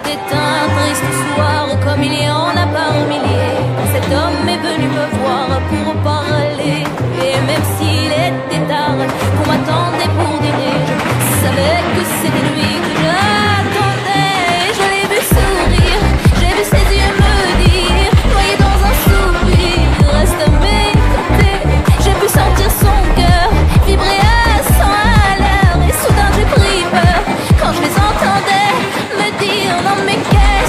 C'était un triste soir, comme il y en a par milliers. Cet homme est venu me voir pour parler. Et même s'il était tard, qu'on m'attendait pour dîner, je savais que c'était lui que j'attendais. Je l'ai vu sourire, j'ai vu ses yeux me dire, noyé dans un sourire, reste à mes côtés. J'ai pu sentir son cœur vibrer à 100 à l'heure. Et soudain j'ai pris peur quand je les entendais me dire non mais quel